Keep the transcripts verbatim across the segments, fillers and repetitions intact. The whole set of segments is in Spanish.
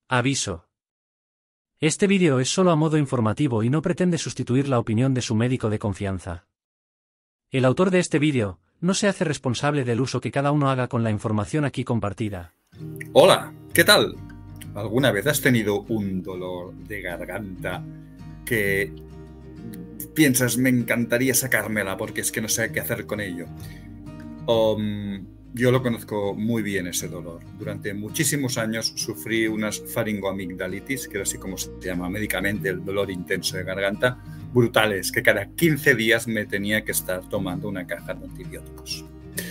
Aviso. Este vídeo es solo a modo informativo y no pretende sustituir la opinión de su médico de confianza. El autor de este vídeo no se hace responsable del uso que cada uno haga con la información aquí compartida. Hola, ¿qué tal? ¿Alguna vez has tenido un dolor de garganta que piensas, me encantaría sacármela porque es que no sé qué hacer con ello? Um, yo lo conozco muy bien ese dolor. Durante muchísimos años sufrí unas faringoamigdalitis, que es así como se llama médicamente el dolor intenso de garganta, brutales, que cada quince días me tenía que estar tomando una caja de antibióticos.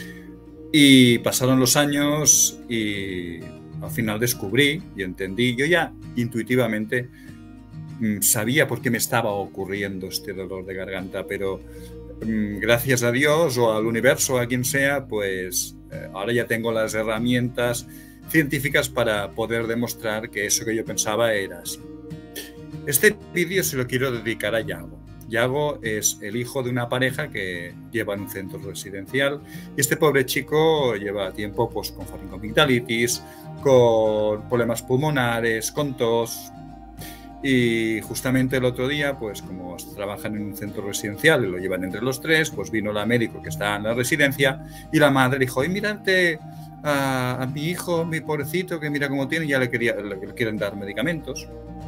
Y pasaron los años y al final descubrí y entendí, yo ya intuitivamente mmm, sabía por qué me estaba ocurriendo este dolor de garganta, pero mmm, gracias a Dios o al universo o a quien sea, pues eh, ahora ya tengo las herramientas científicas para poder demostrar que eso que yo pensaba era así. Este vídeo se lo quiero dedicar a Yago. Yago es el hijo de una pareja que lleva en un centro residencial y este pobre chico lleva tiempo pues, con faringoamigdalitis, con problemas pulmonares, con tos. Y justamente el otro día, pues como trabajan en un centro residencial y lo llevan entre los tres, pues vino la médico que está en la residencia y la madre dijo, ¡ay, mírate a, a mi hijo, mi pobrecito, que mira cómo tiene! Y ya le, quería, le quieren dar medicamentos.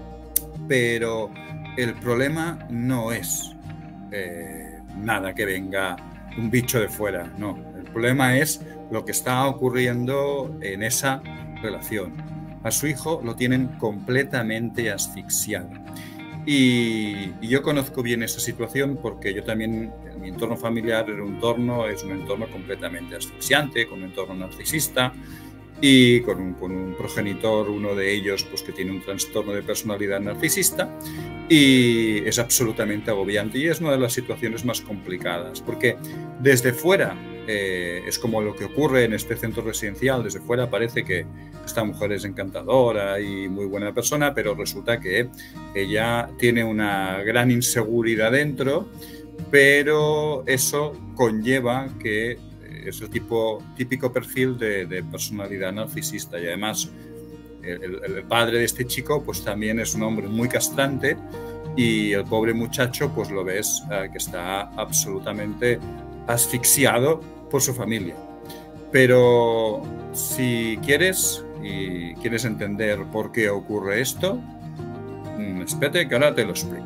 Pero el problema no es eh, nada que venga un bicho de fuera, no. El problema es lo que está ocurriendo en esa relación. A su hijo lo tienen completamente asfixiado. Y, y yo conozco bien esa situación porque yo también, en mi entorno familiar, el entorno es un entorno completamente asfixiante, con un entorno narcisista, y con un, con un progenitor, uno de ellos pues que tiene un trastorno de personalidad narcisista y es absolutamente agobiante y es una de las situaciones más complicadas porque desde fuera eh, es como lo que ocurre en este centro residencial, desde fuera parece que esta mujer es encantadora y muy buena persona, pero resulta que ella tiene una gran inseguridad dentro, pero eso conlleva que es el tipo, típico perfil de, de personalidad narcisista y además el, el padre de este chico pues también es un hombre muy castrante y el pobre muchacho pues lo ves eh, que está absolutamente asfixiado por su familia. Pero si quieres y quieres entender por qué ocurre esto, mmm, espérate que ahora te lo explico.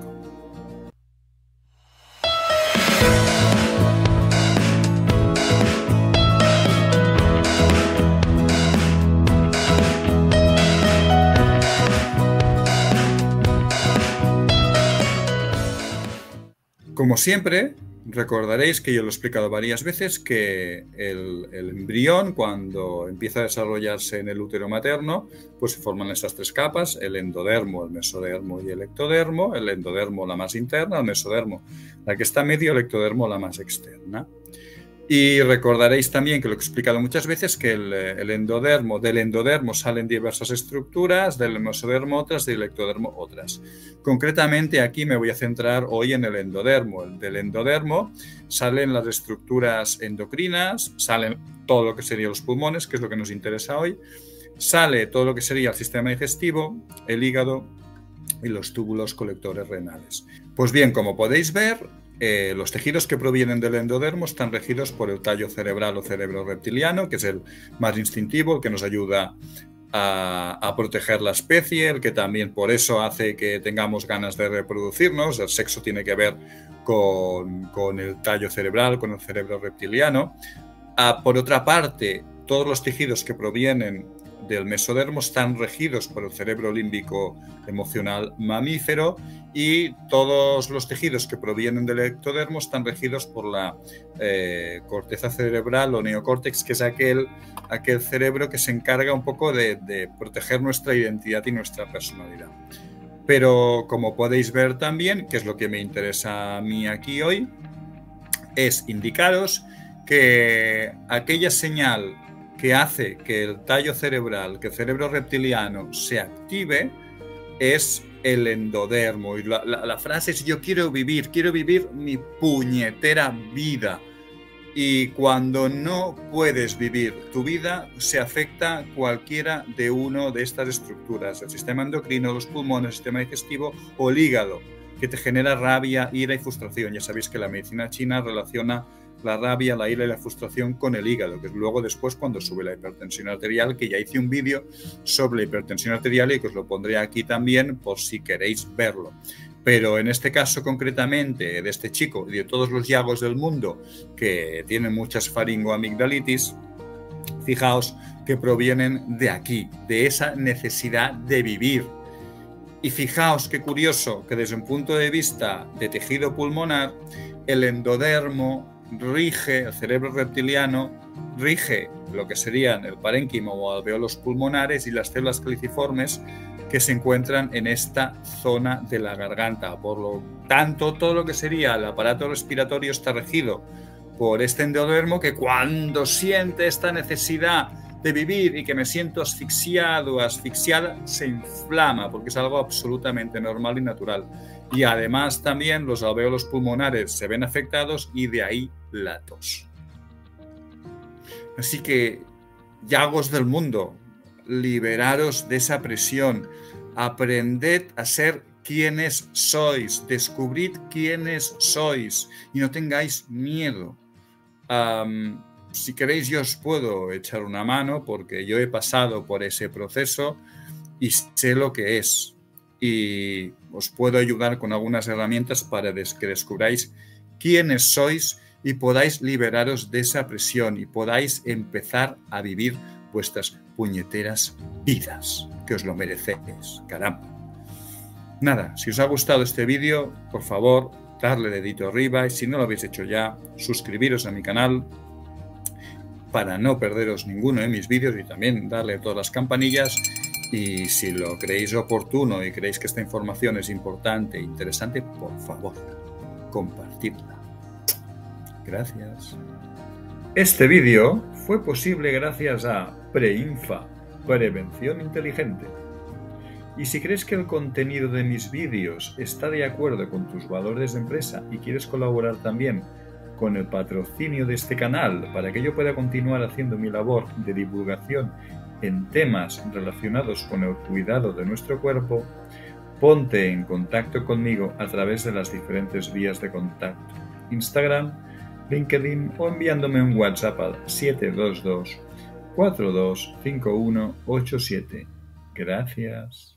Como siempre, recordaréis que yo lo he explicado varias veces que el, el embrión, cuando empieza a desarrollarse en el útero materno, pues se forman estas tres capas, el endodermo, el mesodermo y el ectodermo. El endodermo la más interna, el mesodermo la que está medio, el ectodermo la más externa. Y recordaréis también que lo he explicado muchas veces que el, el endodermo, del endodermo salen diversas estructuras, del mesodermo otras, del ectodermo otras. Concretamente aquí me voy a centrar hoy en el endodermo. El del endodermo salen las estructuras endocrinas, salen todo lo que serían los pulmones, que es lo que nos interesa hoy, sale todo lo que sería el sistema digestivo, el hígado y los túbulos colectores renales. Pues bien, como podéis ver, Eh, los tejidos que provienen del endodermo están regidos por el tallo cerebral o cerebro reptiliano, que es el más instintivo, el que nos ayuda a, a proteger la especie, el que también por eso hace que tengamos ganas de reproducirnos. El sexo tiene que ver con, con el tallo cerebral, con el cerebro reptiliano. Ah, por otra parte, todos los tejidos que provienen del mesodermo están regidos por el cerebro límbico emocional mamífero y todos los tejidos que provienen del ectodermo están regidos por la eh, corteza cerebral o neocórtex, que es aquel, aquel cerebro que se encarga un poco de, de proteger nuestra identidad y nuestra personalidad. Pero como podéis ver también, que es lo que me interesa a mí aquí hoy, es indicaros que aquella señal que hace que el tallo cerebral, que el cerebro reptiliano se active, es el endodermo. Y la, la, la frase es: yo quiero vivir, quiero vivir mi puñetera vida. Y cuando no puedes vivir tu vida, se afecta cualquiera de una de estas estructuras, el sistema endocrino, los pulmones, el sistema digestivo o el hígado, que te genera rabia, ira y frustración. Ya sabéis que la medicina china relaciona la rabia, la ira y la frustración con el hígado, que es luego después cuando sube la hipertensión arterial, que ya hice un vídeo sobre la hipertensión arterial y que os lo pondré aquí también por si queréis verlo. Pero en este caso concretamente de este chico y de todos los yagos del mundo que tienen muchas faringoamigdalitis, fijaos que provienen de aquí, de esa necesidad de vivir. Y fijaos qué curioso que desde un punto de vista de tejido pulmonar, el endodermo rige, el cerebro reptiliano rige lo que serían el parénquima o alveolos pulmonares y las células caliciformes que se encuentran en esta zona de la garganta. Por lo tanto, todo lo que sería el aparato respiratorio está regido por este endodermo, que cuando siente esta necesidad de vivir y que me siento asfixiado o asfixiada, se inflama, porque es algo absolutamente normal y natural. Y además también los alvéolos pulmonares se ven afectados y de ahí la tos. Así que, yagos del mundo, liberaros de esa presión, aprended a ser quienes sois, descubrid quiénes sois y no tengáis miedo. Um, si queréis yo os puedo echar una mano porque yo he pasado por ese proceso y sé lo que es y os puedo ayudar con algunas herramientas para que descubráis quiénes sois y podáis liberaros de esa presión y podáis empezar a vivir vuestras puñeteras vidas, que os lo merecéis, caramba. Nada, si os ha gustado este vídeo, por favor, darle dedito arriba y si no lo habéis hecho ya, suscribiros a mi canal para no perderos ninguno de mis vídeos y también darle a todas las campanillas. Y si lo creéis oportuno y creéis que esta información es importante e interesante, por favor, compartidla. Gracias. Este vídeo fue posible gracias a Preinfa, Prevención Inteligente. Y si crees que el contenido de mis vídeos está de acuerdo con tus valores de empresa y quieres colaborar también con el patrocinio de este canal para que yo pueda continuar haciendo mi labor de divulgación en temas relacionados con el cuidado de nuestro cuerpo, ponte en contacto conmigo a través de las diferentes vías de contacto: Instagram, LinkedIn o enviándome un WhatsApp al siete dos dos, cuatro dos cinco uno ocho siete. Gracias.